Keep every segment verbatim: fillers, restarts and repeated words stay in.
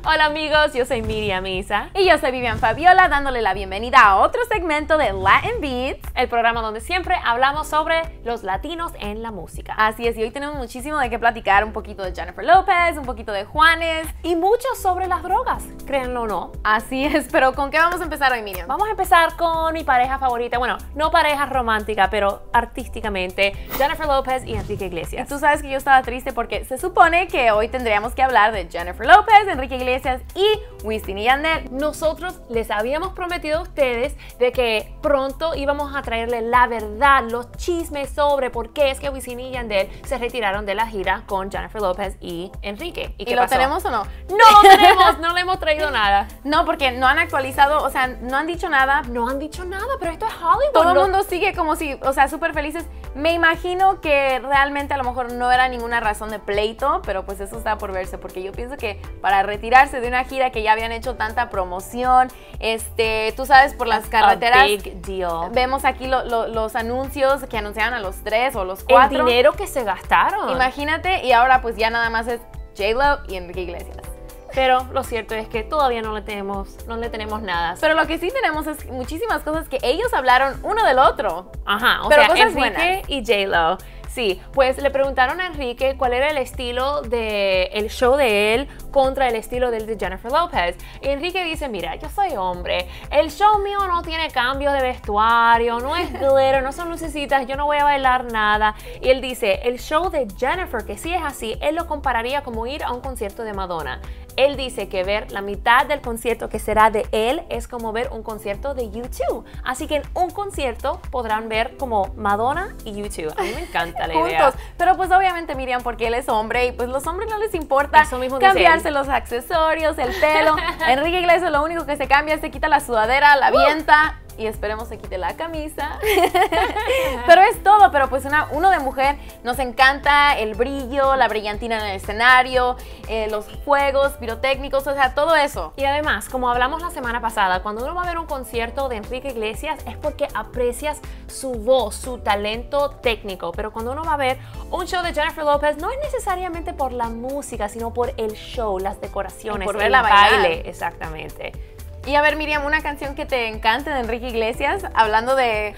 Hola amigos, yo soy Miriam Isa. Y yo soy Vivian Fabiola, dándole la bienvenida a otro segmento de Latin Beats, el programa donde siempre hablamos sobre los latinos en la música. Así es, y hoy tenemos muchísimo de qué platicar, un poquito de Jennifer López, un poquito de Juanes y mucho sobre las drogas, créanlo o no. Así es, pero ¿con qué vamos a empezar hoy, Miriam? Vamos a empezar con mi pareja favorita, bueno, no pareja romántica, pero artísticamente, Jennifer López y Enrique Iglesias. Y tú sabes que yo estaba triste porque se supone que hoy tendríamos que hablar de Jennifer López, Enrique Iglesias y Wisin y Yandel. Nosotros les habíamos prometido a ustedes de que pronto íbamos a traerle la verdad, los chismes sobre por qué es que Wisin y Yandel se retiraron de la gira con Jennifer López y Enrique. ¿Y, ¿Y qué lo pasó? tenemos o no? No lo tenemos, no le hemos traído nada. No, porque no han actualizado, o sea, no han dicho nada. No han dicho nada, pero esto es Hollywood. Todo el mundo sigue como si, o sea, súper felices. Me imagino que realmente a lo mejor no era ninguna razón de pleito, pero pues eso está por verse, porque yo pienso que para retirarse de una gira que ya habían hecho tanta promoción, este, tú sabes, por las carreteras, a big deal. Vemos aquí lo, lo, los anuncios que anunciaron a los tres o los cuatro. El dinero que se gastaron. Imagínate, y ahora pues ya nada más es J-Lo y Enrique Iglesias. Pero lo cierto es que todavía no le tenemos, no le tenemos nada. Pero lo que sí tenemos es muchísimas cosas que ellos hablaron uno del otro. Ajá, o pero sea, cosas Enrique buenas. y J-Lo. Sí, pues le preguntaron a Enrique cuál era el estilo del show de él contra el estilo del de Jennifer López. Y Enrique dice, mira, yo soy hombre, el show mío no tiene cambios de vestuario, no es glitter, no son lucecitas, yo no voy a bailar nada. Y él dice, el show de Jennifer, que sí es así, él lo compararía como ir a un concierto de Madonna. Él dice que ver la mitad del concierto que será de él es como ver un concierto de U dos. Así que en un concierto podrán ver como Madonna y U dos. A mí me encanta la idea. Juntos. Pero pues obviamente Miriam, porque él es hombre y pues los hombres no les importa Eso mismo cambiarse los accesorios, el pelo. Enrique Iglesias lo único que se cambia es se quita la sudadera, la avienta. Y esperemos se quite la camisa. Pero es todo, pero pues una, uno de mujer nos encanta el brillo, la brillantina en el escenario, eh, los fuegos pirotécnicos, o sea, todo eso. Y además, como hablamos la semana pasada, cuando uno va a ver un concierto de Enrique Iglesias es porque aprecias su voz, su talento técnico. Pero cuando uno va a ver un show de Jennifer López, no es necesariamente por la música, sino por el show, las decoraciones, y por el verla bailar. baile. Exactamente. Y a ver, Miriam, una canción que te encante de Enrique Iglesias, hablando de...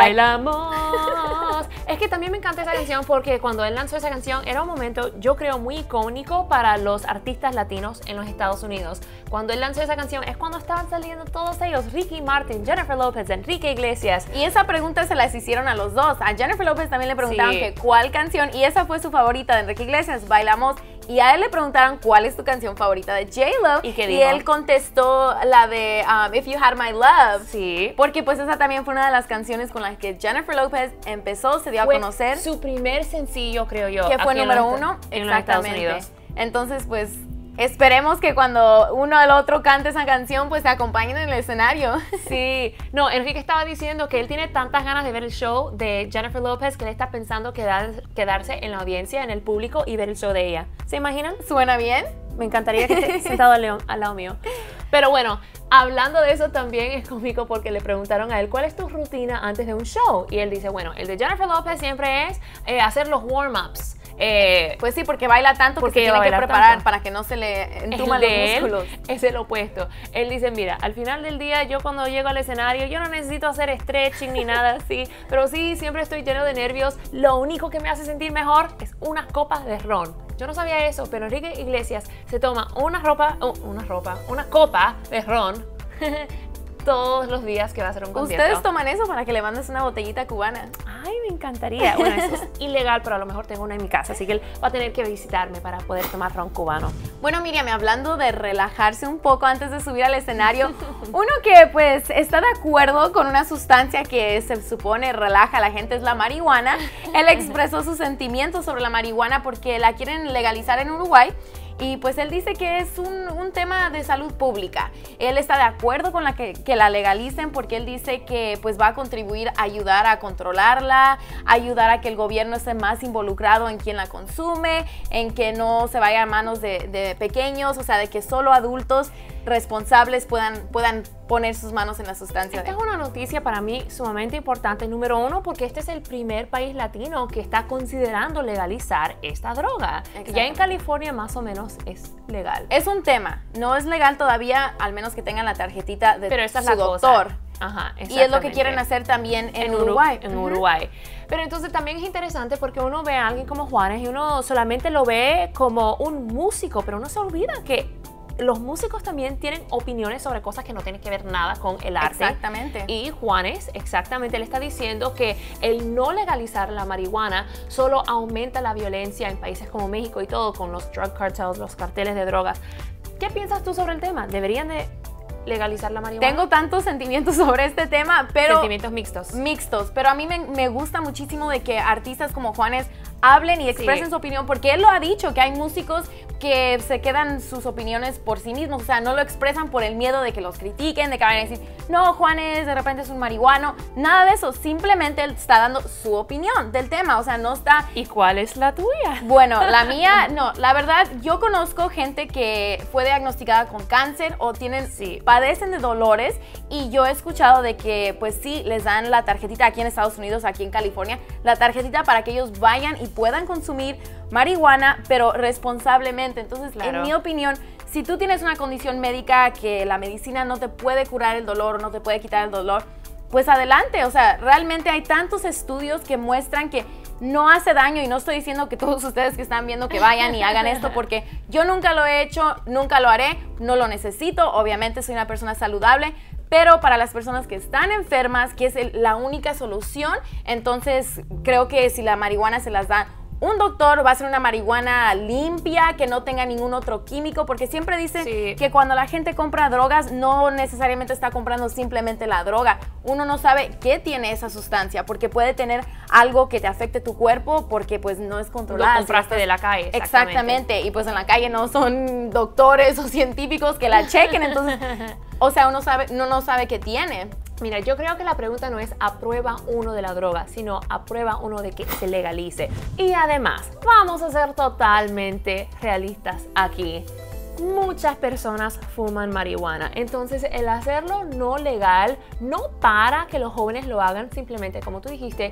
Bailamos. Es que también me encanta esa canción porque cuando él lanzó esa canción era un momento, yo creo, muy icónico para los artistas latinos en los Estados Unidos. Cuando él lanzó esa canción es cuando estaban saliendo todos ellos, Ricky Martin, Jennifer López, Enrique Iglesias. Y esa pregunta se las hicieron a los dos. A Jennifer López también le preguntaron Sí. que cuál canción, y esa fue su favorita de Enrique Iglesias, Bailamos. Y a él le preguntaron cuál es tu canción favorita de J-Lo. ¿Y qué y dijo? él contestó la de um, If You Had My Love. Sí. Porque pues esa también fue una de las canciones con las que Jennifer López empezó, se dio Fue a conocer. su primer sencillo, creo yo. Que fue aquí en número los- uno. en los Estados Exactamente. Unidos. Entonces pues esperemos que cuando uno al otro cante esa canción pues se acompañen en el escenario. Sí, no, Enrique estaba diciendo que él tiene tantas ganas de ver el show de Jennifer López que él está pensando quedar, quedarse en la audiencia, en el público y ver el show de ella. ¿Se imaginan? ¿Suena bien? Me encantaría que esté sentado al, leo- al lado mío. Pero bueno, hablando de eso también es cómico porque le preguntaron a él ¿cuál es tu rutina antes de un show? Y él dice, bueno, el de Jennifer López siempre es eh, hacer los warm-ups. Eh, Pues sí, porque baila tanto Porque que se ella tiene que baila preparar tanto. para que no se le el entuman los de él músculos. es el opuesto. Él dice, mira, al final del día yo cuando llego al escenario yo no necesito hacer stretching ni nada así, pero sí, siempre estoy lleno de nervios. Lo único que me hace sentir mejor es unas copas de ron. Yo no sabía eso, pero Enrique Iglesias se toma una ropa, oh, una ropa, una copa de ron todos los días que va a hacer un concierto. Ustedes toman eso para que le mandes una botellita cubana. Ay, me encantaría. Bueno, eso es ilegal, pero a lo mejor tengo una en mi casa, así que él va a tener que visitarme para poder tomar ron cubano. Bueno, Miriam, hablando de relajarse un poco antes de subir al escenario, uno que pues está de acuerdo con una sustancia que se supone relaja a la gente es la marihuana. Él expresó sus sentimientos sobre la marihuana porque la quieren legalizar en Uruguay. Y pues él dice que es un, un tema de salud pública. Él está de acuerdo con la que, que la legalicen porque él dice que pues va a contribuir a ayudar a controlarla, ayudar a que el gobierno esté más involucrado en quien la consume, en que no se vaya a manos de, de pequeños, o sea, de que solo adultos responsables puedan, puedan poner sus manos en la sustancia. Esta de... es una noticia para mí sumamente importante, número uno, porque este es el primer país latino que está considerando legalizar esta droga. Ya en California más o menos es legal. Es un tema, no es legal todavía, al menos que tengan la tarjetita de Pero esa es su la doctor. Cosa. Ajá, y es lo que quieren hacer también en, en Uruguay. En uh-huh. Uruguay. Pero entonces también es interesante porque uno ve a alguien como Juanes y uno solamente lo ve como un músico, pero uno se olvida que los músicos también tienen opiniones sobre cosas que no tienen que ver nada con el arte. Exactamente. Y Juanes, exactamente, le está diciendo que el no legalizar la marihuana solo aumenta la violencia en países como México y todo, con los drug cartels, los carteles de drogas. ¿Qué piensas tú sobre el tema? ¿Deberían de legalizar la marihuana? Tengo tantos sentimientos sobre este tema, pero... Sentimientos mixtos. Mixtos, pero a mí me, me gusta muchísimo de que artistas como Juanes hablen y expresen sí. su opinión, porque él lo ha dicho, que hay músicos que se quedan sus opiniones por sí mismos, o sea, no lo expresan por el miedo de que los critiquen, de que vayan a decir, no, Juanes de repente es un marihuano, nada de eso, simplemente él está dando su opinión del tema, o sea, no está... ¿Y cuál es la tuya? Bueno, la mía, no, la verdad, yo conozco gente que fue diagnosticada con cáncer o tienen, sí. padecen de dolores, y yo he escuchado de que, pues sí, les dan la tarjetita aquí en Estados Unidos, aquí en California, la tarjetita para que ellos vayan y puedan consumir marihuana, pero responsablemente. Entonces, claro. En mi opinión, si tú tienes una condición médica que la medicina no te puede curar el dolor o no te puede quitar el dolor, pues adelante. O sea, realmente hay tantos estudios que muestran que no hace daño, y no estoy diciendo que todos ustedes que están viendo que vayan y hagan esto, porque yo nunca lo he hecho, nunca lo haré, no lo necesito, obviamente soy una persona saludable, pero para las personas que están enfermas, que es el, la única solución, entonces creo que si la marihuana se las da un doctor, va a ser una marihuana limpia, que no tenga ningún otro químico, porque siempre dicen sí. que cuando la gente compra drogas, no necesariamente está comprando simplemente la droga. Uno no sabe qué tiene esa sustancia, porque puede tener algo que te afecte tu cuerpo, porque pues no es controlado. Lo compraste de la calle. Exactamente. exactamente, y pues en la calle no son doctores o científicos que la chequen, entonces, o sea, uno sabe, uno no sabe qué tiene. Mira, yo creo que la pregunta no es aprueba uno de la droga, sino aprueba uno de que se legalice. Y además, vamos a ser totalmente realistas aquí. Muchas personas fuman marihuana, entonces el hacerlo no legal no para que los jóvenes lo hagan, simplemente como tú dijiste,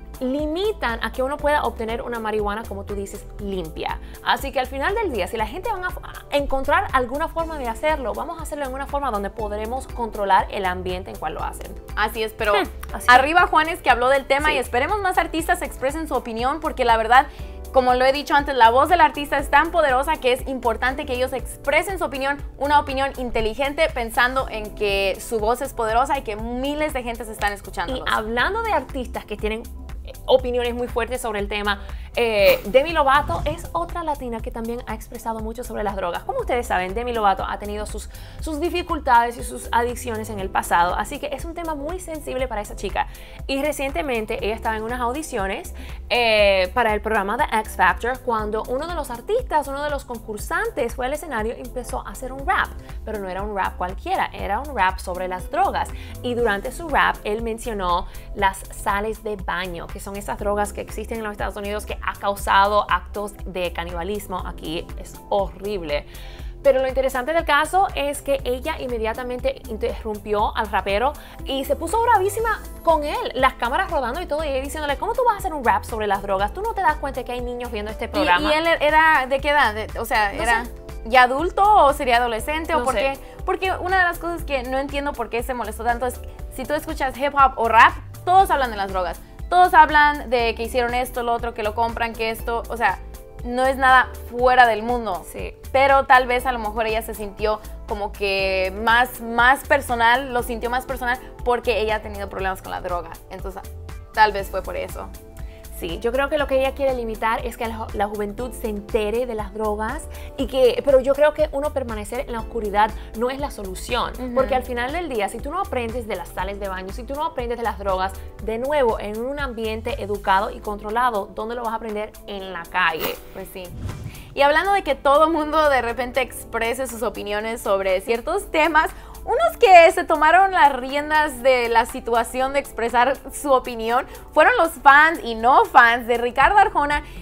limitan a que uno pueda obtener una marihuana, como tú dices, limpia. Así que al final del día, si la gente va a encontrar alguna forma de hacerlo, vamos a hacerlo en una forma donde podremos controlar el ambiente en cual lo hacen. Así es, pero Hmm, así arriba Juanes, que habló del tema, sí. y esperemos más artistas expresen su opinión, porque la verdad, como lo he dicho antes, la voz del artista es tan poderosa que es importante que ellos expresen su opinión, una opinión inteligente, pensando en que su voz es poderosa y que miles de gente se están escuchando. Y hablando de artistas que tienen opiniones muy fuertes sobre el tema, eh, Demi Lovato es otra latina que también ha expresado mucho sobre las drogas. Como ustedes saben, Demi Lovato ha tenido sus, sus dificultades y sus adicciones en el pasado, así que es un tema muy sensible para esa chica. Y recientemente ella estaba en unas audiciones eh, para el programa de X Factor, cuando uno de los artistas, uno de los concursantes fue al escenario y empezó a hacer un rap, pero no era un rap cualquiera, era un rap sobre las drogas. Y durante su rap él mencionó las sales de baño, que son esas drogas que existen en los Estados Unidos que ha causado actos de canibalismo aquí. Es horrible. Pero lo interesante del caso es que ella inmediatamente interrumpió al rapero y se puso bravísima con él, las cámaras rodando y todo, y ella diciéndole, ¿cómo tú vas a hacer un rap sobre las drogas? ¿Tú no te das cuenta que hay niños viendo este programa? ¿Y, y él era de qué edad? De, o sea, no era sé. ya adulto o sería adolescente, No o por sé. qué? Porque una de las cosas que no entiendo por qué se molestó tanto es, si tú escuchas hip hop o rap, todos hablan de las drogas. Todos hablan de que hicieron esto, lo otro, que lo compran, que esto, o sea, no es nada fuera del mundo. Sí. Pero tal vez a lo mejor ella se sintió como que más, más personal, lo sintió más personal porque ella ha tenido problemas con la droga. Entonces, tal vez fue por eso. Sí, yo creo que lo que ella quiere limitar es que la, la juventud se entere de las drogas y que, pero yo creo que uno permanecer en la oscuridad no es la solución, Uh-huh. porque al final del día, si tú no aprendes de las sales de baño, si tú no aprendes de las drogas, de nuevo, en un ambiente educado y controlado, ¿dónde lo vas a aprender? En la calle. Pues sí. Y hablando de que todo mundo de repente exprese sus opiniones sobre ciertos temas, unos que se tomaron las riendas de la situación de expresar su opinión fueron los fans y no fans de Ricardo Arjona.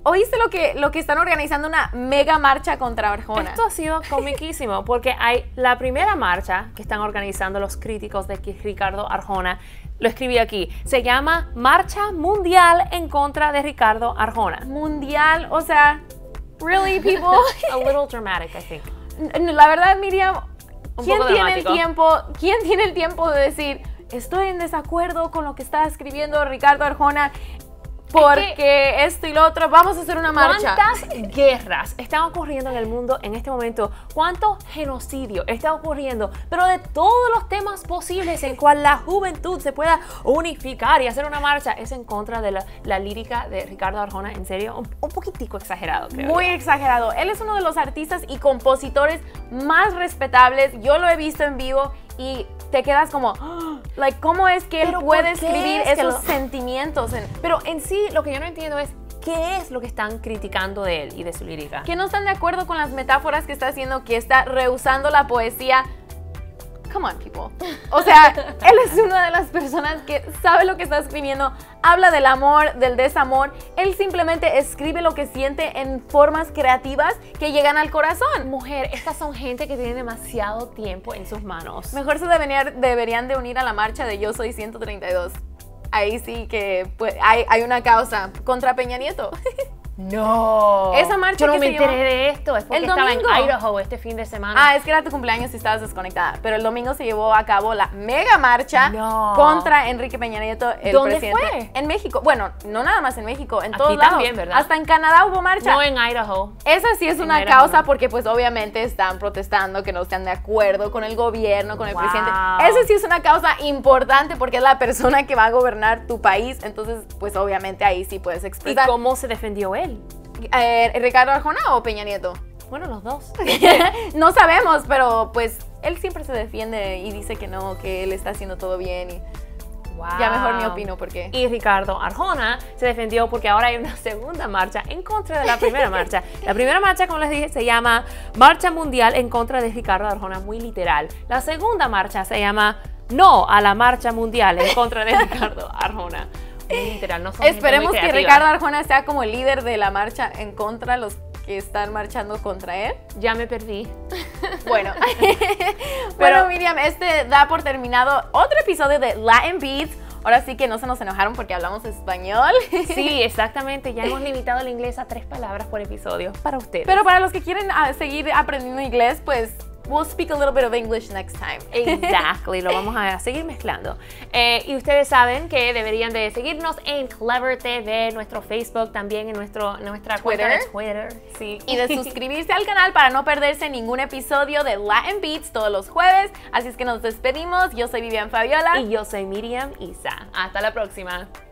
¿Oíste lo que, lo que están organizando? Una mega marcha contra Arjona. Esto ha sido comiquísimo porque hay la primera marcha que están organizando los críticos de Ricardo Arjona. Lo escribí aquí. Se llama Marcha Mundial en contra de Ricardo Arjona. Mundial, o sea, really, people? A little dramatic, I think. La verdad, Miriam, Un ¿quién poco tiene el dramático. tiempo? ¿Quién tiene el tiempo de decir, estoy en desacuerdo con lo que está escribiendo Ricardo Arjona porque que, esto y lo otro, vamos a hacer una marcha? ¿Cuántas guerras están ocurriendo en el mundo en este momento? ¿Cuánto genocidio está ocurriendo? Pero de todos los temas posibles en cual la juventud se pueda unificar y hacer una marcha, es en contra de la, la lírica de Ricardo Arjona. En serio, un, un poquitico exagerado, creo. Muy yo. exagerado. Él es uno de los artistas y compositores más respetables. Yo lo he visto en vivo y te quedas como, oh, like, ¿cómo es que él ¿Pero puede por qué escribir es que esos lo- sentimientos? En, Pero en sí, lo que yo no entiendo es qué es lo que están criticando de él y de su lírica. que no están de acuerdo con las metáforas que está haciendo, que está rehusando la poesía. Come on, people. O sea, él es una de las personas que sabe lo que está escribiendo, habla del amor, del desamor. Él simplemente escribe lo que siente en formas creativas que llegan al corazón. Mujer, estas son gente que tiene demasiado tiempo en sus manos. Mejor se deberían, deberían de unir a la marcha de Yo Soy ciento treinta y dos. Ahí sí que pues, hay, hay una causa contra Peña Nieto. No. Esa marcha Yo no que me se enteré llevó de esto. Es porque el estaba domingo. en Idaho este fin de semana. Ah, es que era tu cumpleaños y estabas desconectada. Pero el domingo se llevó a cabo la mega marcha No. contra Enrique Peña Nieto, el ¿Dónde presidente. fue? En México. Bueno, no nada más en México, en Aquí todos lados. también, ¿verdad? Hasta en Canadá hubo marcha. No en Idaho. Esa sí es En una Idaho, causa no. porque pues obviamente están protestando que no están de acuerdo con el gobierno, con el Wow. presidente. Esa sí es una causa importante porque es la persona que va a gobernar tu país. Entonces, pues obviamente ahí sí puedes ¿Y expresar. cómo se defendió él? Eh, ¿Ricardo Arjona o Peña Nieto? Bueno, los dos. No sabemos, pero pues él siempre se defiende y dice que no, que él está haciendo todo bien y Wow. ya mejor ni opino porque... Y Ricardo Arjona se defendió porque ahora hay una segunda marcha en contra de la primera marcha. La primera marcha, como les dije, se llama Marcha Mundial en contra de Ricardo Arjona, muy literal. La segunda marcha se llama No a la Marcha Mundial en contra de Ricardo Arjona. Muy literal, no son gente Esperemos muy que creativa. Ricardo Arjona sea como el líder de la marcha en contra de los que están marchando contra él. Ya me perdí. Bueno, Pero- bueno Miriam, este da por terminado otro episodio de Latin Beats. Ahora sí que no se nos enojaron porque hablamos español. Sí, exactamente. Ya hemos limitado el inglés a tres palabras por episodio para ustedes. Pero para los que quieren ah, seguir aprendiendo inglés, pues we'll speak a little bit of English next time. Exactly, lo vamos a seguir mezclando. Eh, y ustedes saben que deberían de seguirnos en Clever T V, nuestro Facebook, también en nuestro, nuestra cuenta de Twitter. Twitter. Sí. Y de suscribirse al canal para no perderse ningún episodio de Latin Beats todos los jueves. Así es que nos despedimos. Yo soy Vivian Fabiola. Y yo soy Miriam Isa. Hasta la próxima.